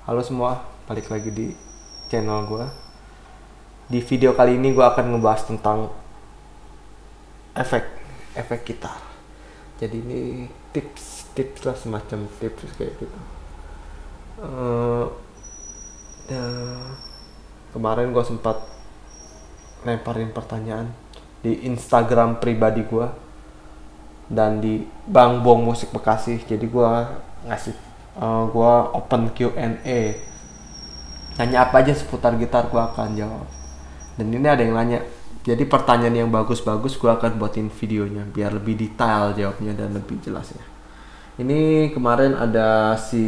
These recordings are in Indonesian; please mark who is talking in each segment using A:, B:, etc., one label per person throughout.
A: Halo semua, balik lagi di channel gue. Di video kali ini gue akan ngebahas tentang efek gitar. Jadi ini tips lah, semacam tips kayak gitu. Kemarin gue sempat lemparin pertanyaan di Instagram pribadi gue dan di Bang Bong Musik Bekasi. Jadi gue gue open Q&A, nanya apa aja seputar gitar gue akan jawab. Dan ini ada yang nanya, jadi pertanyaan yang bagus-bagus gue akan buatin videonya biar lebih detail jawabnya dan lebih jelas ya. Ini kemarin ada si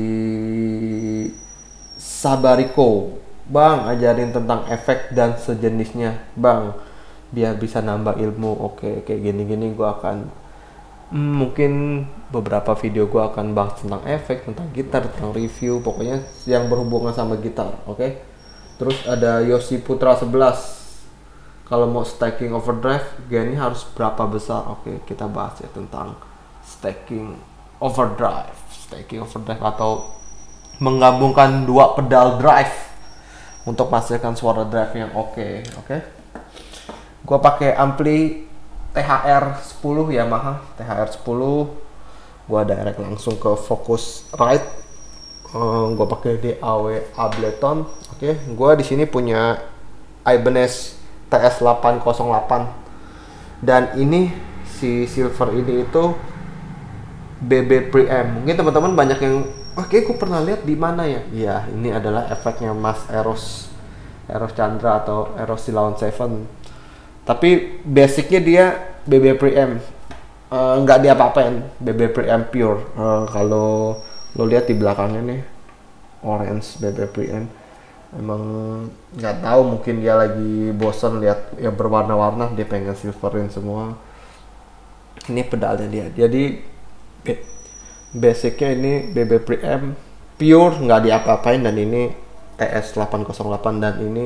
A: Sabariko, Bang ajarin tentang efek dan sejenisnya Bang biar bisa nambah ilmu. Oke, kayak gini-gini gue akan mungkin beberapa video gue akan bahas tentang efek, tentang gitar, tentang review, pokoknya yang berhubungan sama gitar. Oke. Terus ada Yosi Putra 11, kalau mau stacking overdrive gainnya harus berapa besar? Oke, kita bahas ya tentang stacking overdrive atau menggabungkan dua pedal drive untuk menghasilkan suara drive yang oke. Gue pakai ampli THR 10 Yamaha THR 10. Gua direct langsung ke Focusrite. Gua pakai DAW Ableton. Oke, gua di sini punya Ibanez TS808 dan ini si silver ini itu BB Preamp. Mungkin teman-teman banyak yang oke, aku pernah lihat di mana ya? Iya, ini adalah efeknya Mas Eros Chandra atau Eros Silawan 7. Tapi basicnya dia BB Preamp, nggak diapa-apain, BB Preamp pure. Kalau lo lihat di belakangnya nih, orange BB Preamp. Emang nggak tahu, mungkin dia lagi bosan lihat yang berwarna-warna, dia pengen silverin semua. Ini pedalnya dia. Jadi basicnya ini BB Preamp pure, nggak diapa-apain, dan ini TS808 dan ini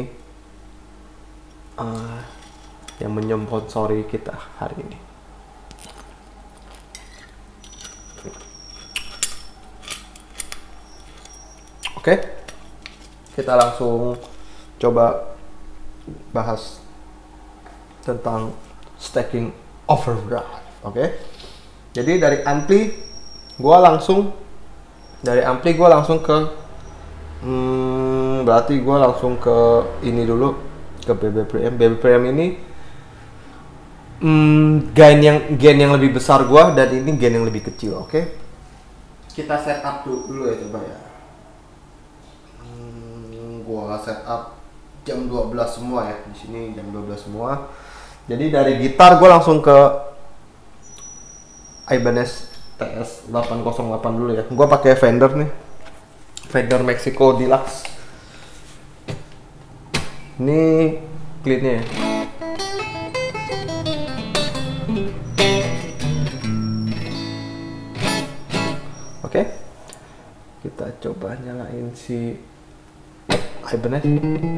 A: yang menyponsori kita hari ini. Oke, kita langsung coba bahas tentang stacking overdrive. Oke, jadi dari ampli gue langsung ke berarti gue langsung ke ini dulu, ke BB Preamp. BB Preamp ini gain yang lebih besar gua dan ini gain yang lebih kecil. Oke, kita setup dulu ya, coba ya. Gua setup jam 12 semua ya, di sini jam 12 semua. Jadi dari gitar gua langsung ke Ibanez TS808 dulu ya. Gua pakai Fender nih, Fender Mexico Deluxe. Ini cleannya ya. Oke, kita coba nyalain si Ibanez.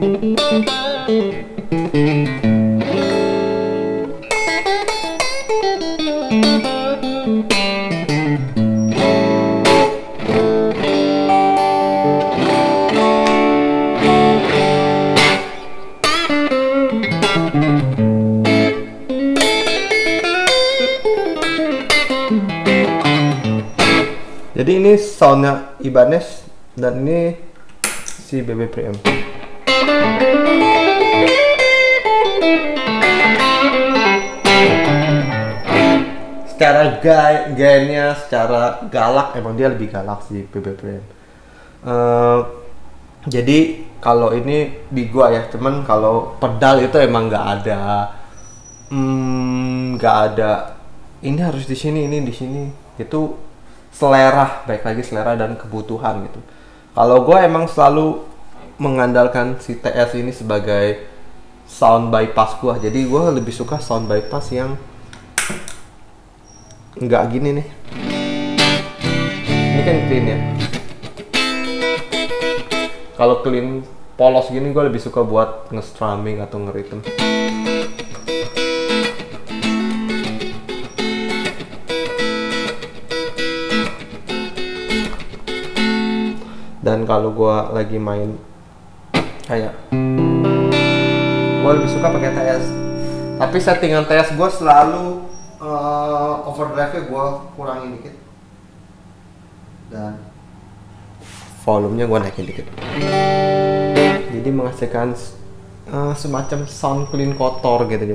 A: Jadi ini soundnya Ibanez dan ini si BB Preamp. Secara gainnya, secara galak, emang dia lebih galak si BB Preamp. Jadi kalau ini di gua ya, cuman kalau pedal itu emang nggak ada. Ini harus di sini, ini di sini. Itu selera, baik lagi selera dan kebutuhan gitu. Kalau gue emang selalu mengandalkan si TS ini sebagai sound bypass gue, jadi gue lebih suka sound bypass yang nggak gini nih. Ini kan clean ya. Kalau clean polos gini gue lebih suka buat nge-strumming atau nge-rhythm. Dan kalau gue lagi main kayak, gue lebih suka pakai TS. Tapi settingan TS gue selalu overdrive-nya gue kurangin dikit dan volumenya gue naikin dikit. Jadi menghasilkan semacam sound clean kotor gitu.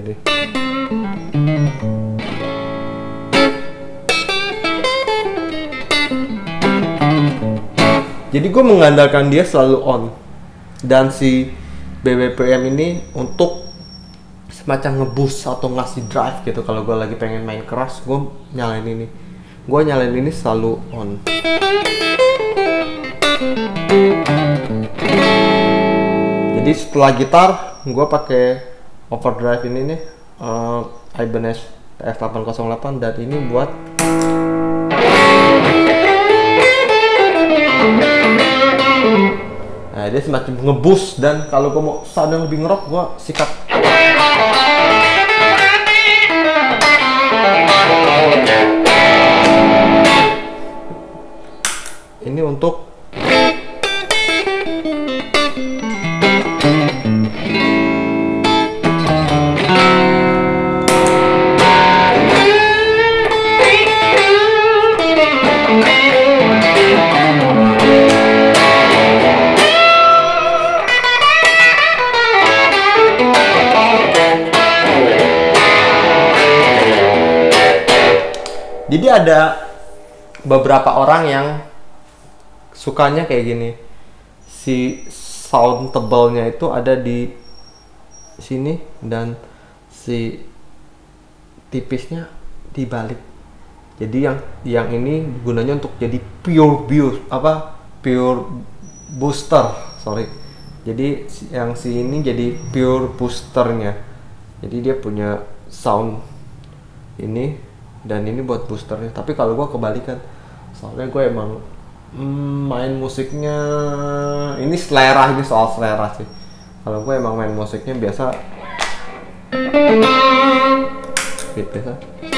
A: Jadi gue mengandalkan dia selalu on. Dan si BBPM ini untuk semacam ngeboost atau ngasih drive gitu. Kalau gue lagi pengen main keras, gue nyalain ini. Gue nyalain ini selalu on. Jadi setelah gitar, gue pakai overdrive ini nih, Ibanez TS808, dan ini buat nah, dia semacam ngeboost. Dan kalau gue mau sound yang lebih ngerok, gue sikat. Ini untuk jadi ada beberapa orang yang sukanya kayak gini, si sound tebalnya itu ada di sini dan si tipisnya dibalik. Jadi yang ini gunanya untuk jadi pure booster, sorry. Jadi yang si ini jadi pure boosternya. Jadi dia punya sound ini dan ini buat boosternya. Tapi kalau gue kebalikan, soalnya gue emang main musiknya ini selera, ini soal selera sih. Kalau gue emang main musiknya biasa gitu biasa.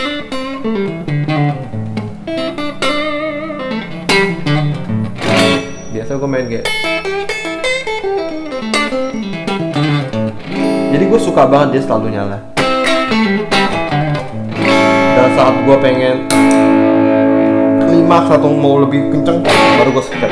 A: Biasa gue main kayak, jadi gue suka banget dia selalu nyala. Dan saat gue pengen klimaks atau mau lebih kenceng, baru gue skip.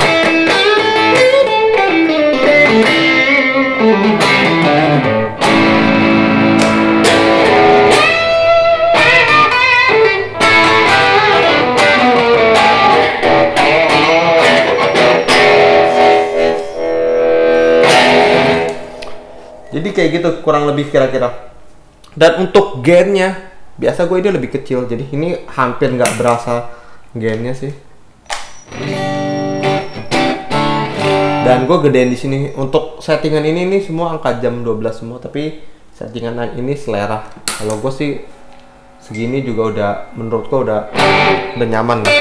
A: Jadi kayak gitu kurang lebih kira-kira. Dan untuk gainnya, biasa gue ini lebih kecil, jadi ini hampir nggak berasa gainnya sih. Dan gue gedein di sini. Untuk settingan ini semua angka jam 12 semua, tapi settingan ini selera. Kalau gue sih segini juga udah, menurut gue udah nyaman lah.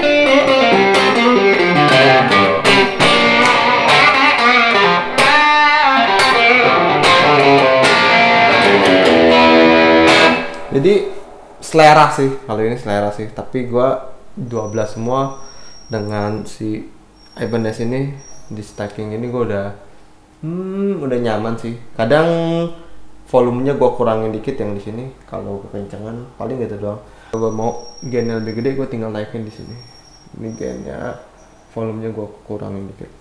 A: Jadi selera sih, kalau ini selera sih. Tapi gue 12 semua dengan si Ibanez ini di stacking ini gue udah nyaman sih. Kadang volumenya gue kurangin dikit yang di sini. Kalau kekencangan paling gitu doang. Kalau gue mau gainnya lebih gede, gue tinggal naikin di sini. Ini gainnya, volumenya gue kurangin dikit.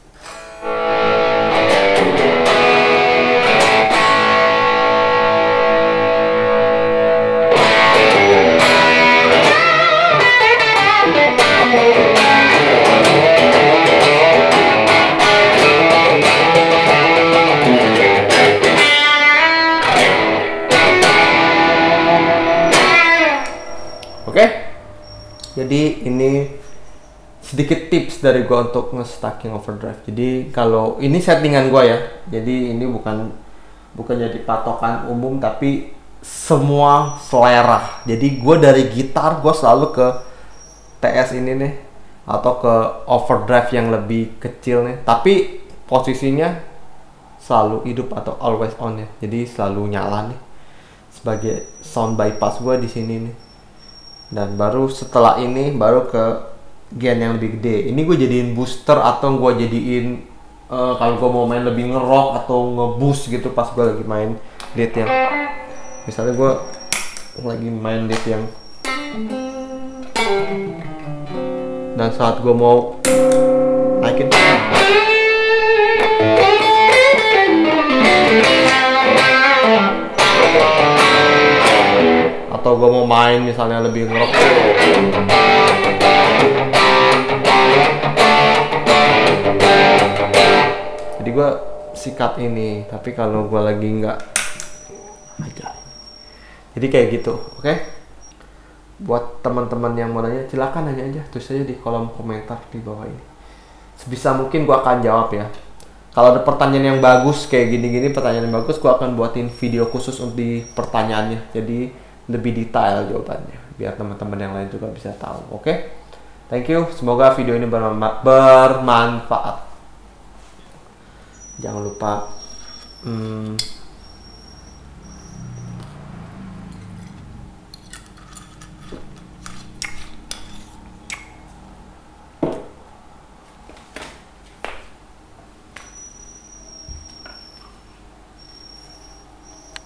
A: Oke, jadi ini sedikit tips dari gua untuk nge-stacking overdrive. Jadi kalau ini settingan gua ya, jadi ini bukan jadi patokan umum, tapi semua selera. Jadi gua dari gitar gua selalu ke TS ini nih, atau ke overdrive yang lebih kecil nih. Tapi posisinya selalu hidup atau always on ya. Jadi selalu nyala nih sebagai sound bypass gua di sini nih. Dan baru setelah ini baru ke gain yang lebih gede. Ini gue jadiin booster atau gue jadiin kalau gue mau main lebih ngerok atau ngeboost gitu pas gue lagi main lead yang misalnya gue lagi main lead yang dan saat gue mau naikin atau gue mau main misalnya lebih ngerok jadi gue sikat ini, tapi kalau gue lagi nggak aja jadi kayak gitu. Oke, buat teman-teman yang mau nanya silakan nanya aja, tulis aja di kolom komentar di bawah ini, sebisa mungkin gue akan jawab ya. Kalau ada pertanyaan yang bagus kayak gini-gini, pertanyaan yang bagus, gue akan buatin video khusus untuk di pertanyaannya, jadi lebih detail jawabannya biar teman-teman yang lain juga bisa tahu. Oke, thank you, semoga video ini bermanfaat. Jangan lupa